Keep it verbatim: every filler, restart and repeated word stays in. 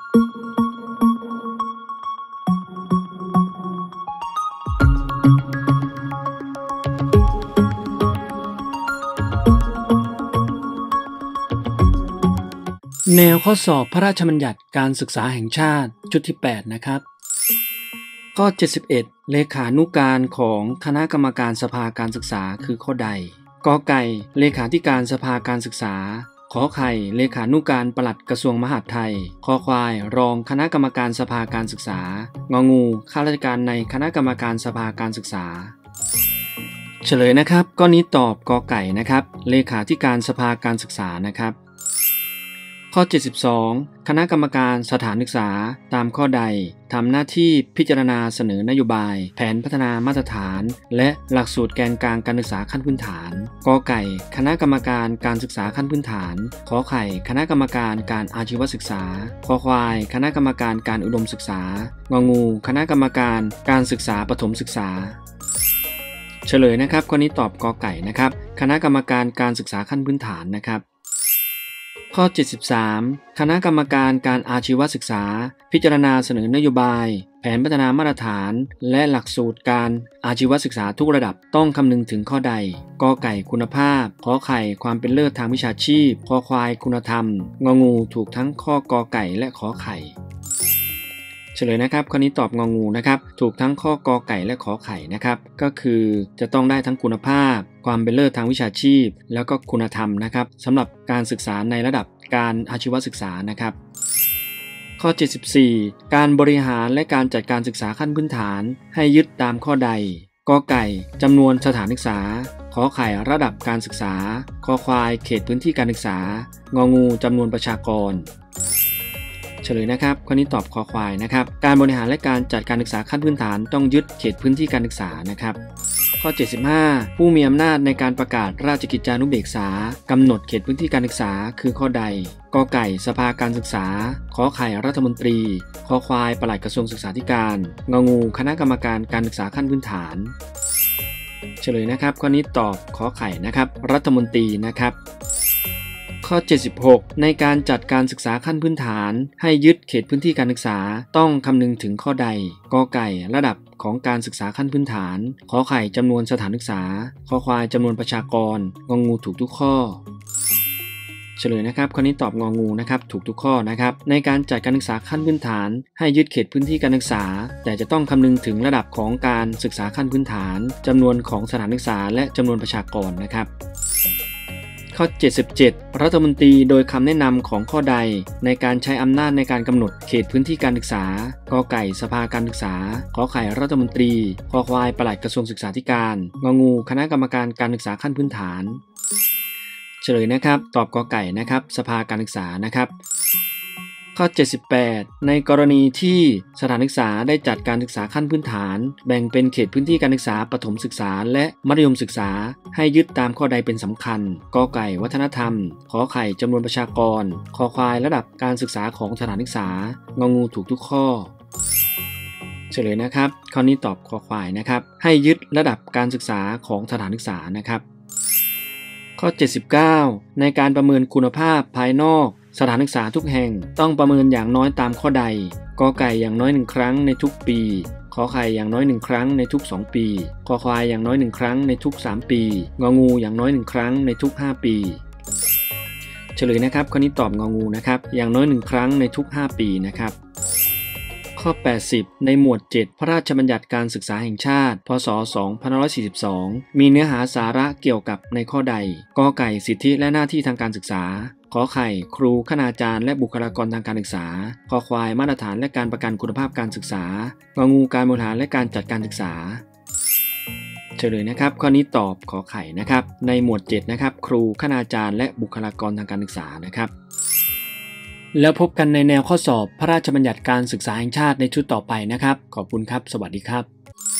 แนวข้อสอบพระราชบัญญัติการศึกษาแห่งชาติชุดที่แปดนะครับข้อเจ็ดสิบเอ็ดเลขานุการของคณะกรรมการสภาการศึกษาคือข้อใดกอไก่เลขาธิการสภาการศึกษาขอไข่เลขานุการปลัดกระทรวงมหาดไทยคอควายรองคณะกรรมการสภาการศึกษางองูข้าราชการในคณะกรรมการสภาการศึกษาเฉลยนะครับข้อนี้ตอบกอไก่นะครับเลขาธิการสภาการศึกษานะครับข้อเจ็ดสิบสองคณะกรรมการสถานศึกษาตามข้อใดทำหน้าที่พิจารณาเสนอนโยบายแผนพัฒนามาตรฐานและหลักสูตรแกนกลางการศึกษาขั้นพื้นฐานกอไก่คณะกรรมการการศึกษาขั้นพื้นฐานขอไข่คณะกรรมการการอาชีวศึกษาคอควายคณะกรรมการการอุดมศึกษางองูคณะกรรมการการศึกษาประถมศึกษาเฉลยนะครับข้อนี้ตอบกอไก่นะครับคณะกรรมการการศึกษาขั้นพื้นฐานนะครับข้อเจ็ดสิบสามคณะกรรมการการอาชีวศึกษาพิจารณาเสนอนโยบายแผนพัฒนามาตรฐานและหลักสูตรการอาชีวศึกษาทุกระดับต้องคำนึงถึงข้อใดกอไก่คุณภาพขอไข่ความเป็นเลิศทางวิชาชีพคอควายคุณธรรมงองูถูกทั้งข้อกอไก่และขอไข่เฉลยนะครับข้อนี้ตอบงองูนะครับถูกทั้งข้อกอไก่และขอไข่นะครับก็คือจะต้องได้ทั้งคุณภาพความเป็นเลิศทางวิชาชีพแล้วก็คุณธรรมนะครับสำหรับการศึกษาในระดับการอาชีวศึกษานะครับข้อเจ็ดสิบสี่การบริหารและการจัดการศึกษาขั้นพื้นฐานให้ยึดตามข้อใดกอไก่จำนวนสถานศึกษาขอไข่ระดับการศึกษาคอควายเขตพื้นที่การศึกษางองูจำนวนประชากรเฉลยนะครับข้อนี้ตอบคอควายนะครับการบริหารและการจัดการศึกษาขั้นพื้นฐานต้องยึดเขตพื้นที่การศึกษานะครับข้อเจ็ดสิบห้าผู้มีอำนาจในการประกาศราชกิจจานุเบกษากำหนดเขตพื้นที่การศึกษาคือข้อใดกอไก่สภาการศึกษาขอไข่รัฐมนตรีคอควายปลัดกระทรวงศึกษาธิการงองูคณะกรรมการการศึกษาขั้นพื้นฐานเฉลยนะครับข้อนี้ตอบขอไข่นะครับรัฐมนตรีนะครับข้อเจ็ดสิบหกในการจัดการศึกษาขั้นพื้นฐานให้ยึดเขตพื้นที่การศึกษาต้องคำนึงถึงข้อใดกอไก่ระดับของการศึกษาขั้นพื้นฐานขอไข่จำนวนสถานศึกษาคอควายจำนวนประชากรงองูถูกทุกข้อเฉลยนะครับข้อนี้ตอบงองูนะครับถูกทุกข้อนะครับในการจัดการศึกษาขั้นพื้นฐานให้ยึดเขตพื้นที่การศึกษาแต่จะต้องคำนึงถึงระดับของการศึกษาขั้นพื้นฐานจำนวนของสถานศึกษาและจำนวนประชากรนะครับข้อเจ็ดสิบเจ็ดรัฐมนตรีโดยคำแนะนำของข้อใดในการใช้อำนาจในการกำหนดเขตพื้นที่การศึกษากอไก่สภาการศึกษาขอไข่รัฐมนตรีคอควายปลัดกระทรวงศึกษาธิการงองูคณะกรรมการการศึกษาขั้นพื้นฐานเฉลยนะครับตอบกอไก่นะครับสภาการศึกษานะครับข้อเจ็ดสิบแปดในกรณีที่สถานศึกษาได้จัดการศึกษาขั้นพื้นฐานแบ่งเป็นเขตพื้นที่การศึกษาประถมศึกษาและมัธยมศึกษาให้ยึดตามข้อใดเป็นสำคัญกอไก่วัฒนธรรมขอไข่จำนวนประชากรคอควายระดับการศึกษาของสถานศึกษางองูถูกทุกข้อเฉลยนะครับข้อนี้ตอบคอควายนะครับให้ยึดระดับการศึกษาของสถานศึกษานะครับข้อเจ็ดสิบเก้าในการประเมินคุณภาพภายนอกสถานศึกษาทุกแห่งต้องประเมินอย่างน้อยตามข้อใดกอไก่อย่างน้อยหนึ่งครั้งในทุกปีขอไข่อย่างน้อยหนึ่งครั้งในทุกสองปีคอควายอย่างน้อยหนึ่งครั้งในทุกสามปีงองูอย่างน้อยหนึ่งครั้งในทุกห้าปีเฉลยนะครับข้อนี้ตอบงองูนะครับอย่างน้อยหนึ่งครั้งในทุกห้าปีนะครับข้อแปดสิบในหมวดเจ็ดพระราชบัญญัติการศึกษาแห่งชาติพ.ศ. สองพันห้าร้อยสี่สิบสองมีเนื้อหาสาระเกี่ยวกับในข้อใดกอไก่สิทธิและหน้าที่ทางการศึกษาขอไข่ครูคณาจารย์และบุคลากรทางการศึกษาคอควายมาตรฐานและการประกันคุณภาพการศึกษางองูการบริหารและการจัดการศึกษาเฉลยนะครับข้อนี้ตอบขอไข่นะครับในหมวดเจ็ดนะครับครูคณาจารย์และบุคลากรทางการศึกษานะครับแล้วพบกันในแนวข้อสอบพระราชบัญญัติการศึกษาแห่งชาติในชุดต่อไปนะครับขอบคุณครับสวัสดีครับ